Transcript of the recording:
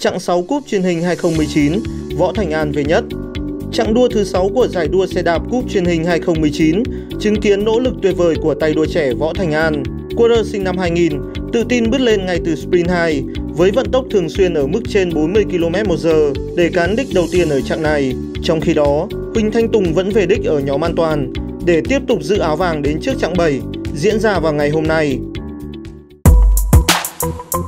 Chặng 6 Cúp Truyền hình 2019, Võ Thành An về nhất. Chặng đua thứ 6 của giải đua xe đạp Cúp Truyền hình 2019 chứng kiến nỗ lực tuyệt vời của tay đua trẻ Võ Thành An. Cua rơ sinh năm 2000, tự tin bứt lên ngay từ Sprint 2 với vận tốc thường xuyên ở mức trên 40 km/h để cán đích đầu tiên ở chặng này. Trong khi đó, Huỳnh Thanh Tùng vẫn về đích ở nhóm an toàn để tiếp tục giữ áo vàng đến trước chặng 7 diễn ra vào ngày hôm nay.